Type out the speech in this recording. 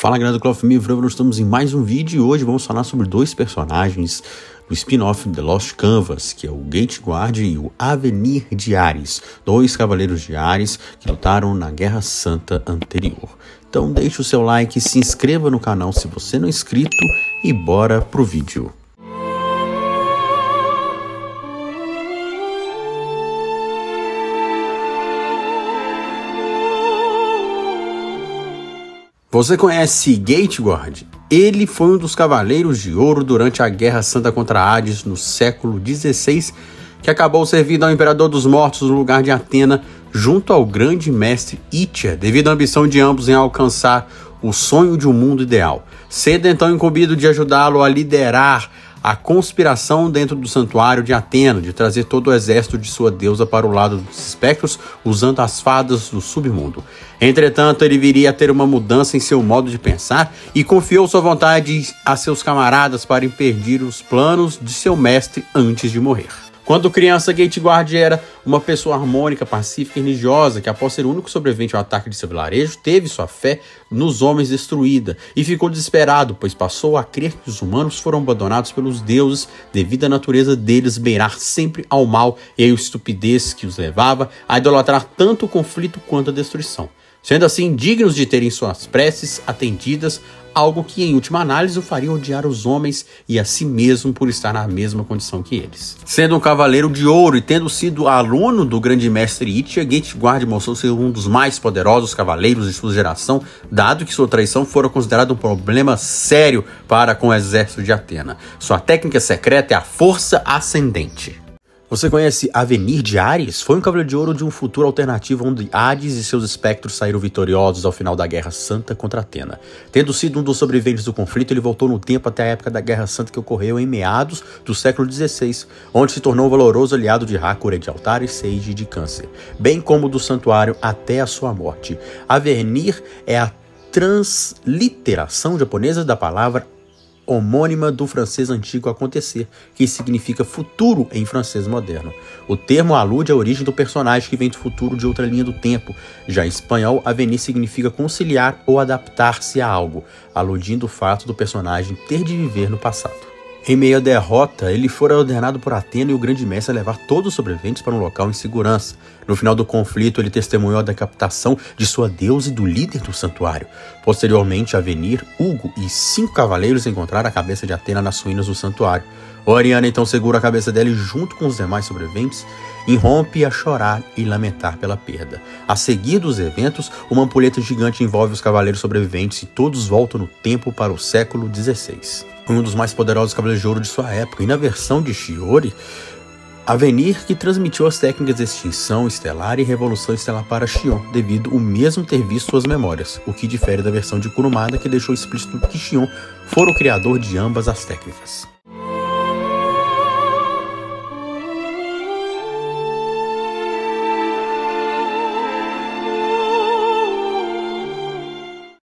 Fala galera do Call of Duty, nós estamos em mais um vídeo e hoje vamos falar sobre dois personagens do spin-off The Lost Canvas, que é o Gateguard e o Avenir de Ares, dois cavaleiros de Ares que lutaram na Guerra Santa anterior. Então deixe o seu like, se inscreva no canal se você não é inscrito e bora pro vídeo. Você conhece Gateguard? Ele foi um dos Cavaleiros de Ouro durante a Guerra Santa contra Hades no século XVI, que acabou servindo ao Imperador dos Mortos no lugar de Atena, junto ao grande mestre Ityr, devido à ambição de ambos em alcançar o sonho de um mundo ideal, sendo então incumbido de ajudá-lo a liderar a conspiração dentro do santuário de Atena, de trazer todo o exército de sua deusa para o lado dos espectros, usando as fadas do submundo. Entretanto, ele viria a ter uma mudança em seu modo de pensar e confiou sua vontade a seus camaradas para impedir os planos de seu mestre antes de morrer. Quando criança, Gateguard era uma pessoa harmônica, pacífica e religiosa que, após ser o único sobrevivente ao ataque de seu vilarejo, teve sua fé nos homens destruída e ficou desesperado, pois passou a crer que os humanos foram abandonados pelos deuses devido à natureza deles beirar sempre ao mal e à estupidez que os levava a idolatrar tanto o conflito quanto a destruição, sendo assim dignos de terem suas preces atendidas, algo que em última análise o faria odiar os homens e a si mesmo por estar na mesma condição que eles. Sendo um cavaleiro de ouro e tendo sido aluno do grande mestre Ityr, Gateguard mostrou ser um dos mais poderosos cavaleiros de sua geração, dado que sua traição fora considerada um problema sério para com o exército de Atena. Sua técnica secreta é a força ascendente. Você conhece Avenir de Ares? Foi um cavaleiro de ouro de um futuro alternativo onde Hades e seus espectros saíram vitoriosos ao final da Guerra Santa contra Atena. Tendo sido um dos sobreviventes do conflito, ele voltou no tempo até a época da Guerra Santa que ocorreu em meados do século XVI, onde se tornou um valoroso aliado de Hathor de Altar e Sage de Câncer, bem como do santuário até a sua morte. Avenir é a transliteração japonesa da palavra homônima do francês antigo acontecer, que significa futuro em francês moderno. O termo alude à origem do personagem que vem do futuro de outra linha do tempo. Já em espanhol, avenir significa conciliar ou adaptar-se a algo, aludindo o fato do personagem ter de viver no passado. Em meio à derrota, ele fora ordenado por Atena e o grande mestre a levar todos os sobreviventes para um local em segurança. No final do conflito, ele testemunhou a decapitação de sua deusa e do líder do santuário. Posteriormente, Avenir, Hugo e 5 cavaleiros encontraram a cabeça de Atena nas ruínas do santuário. Oriana então segura a cabeça dela e, junto com os demais sobreviventes, irrompe a chorar e lamentar pela perda. A seguir dos eventos, uma ampulheta gigante envolve os cavaleiros sobreviventes e todos voltam no tempo para o século XVI. Foi um dos mais poderosos cavaleiros de ouro de sua época, e na versão de Shiori, Avenir que transmitiu as técnicas de extinção estelar e revolução estelar para Xion, devido o mesmo ter visto suas memórias, o que difere da versão de Kurumada, que deixou explícito que Xion fora o criador de ambas as técnicas.